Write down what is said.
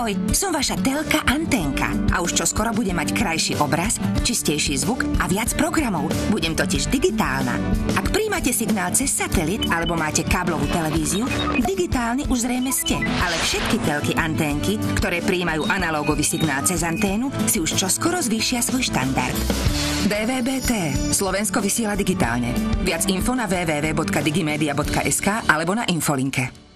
Ahoj, som vaša telka Anténka a už čoskoro bude mať krajší obraz, čistejší zvuk a viac programov. Budem totiž digitálna. Ak prijímate signál cez satelit alebo máte káblovú televíziu, digitálni už zrejme ste. Ale všetky telky Anténky, ktoré prijímajú analógový signál cez anténu, si už čoskoro zvýšia svoj štandard. DVB-T. Slovensko vysiela digitálne. Viac info na www.digimedia.sk alebo na infolinke.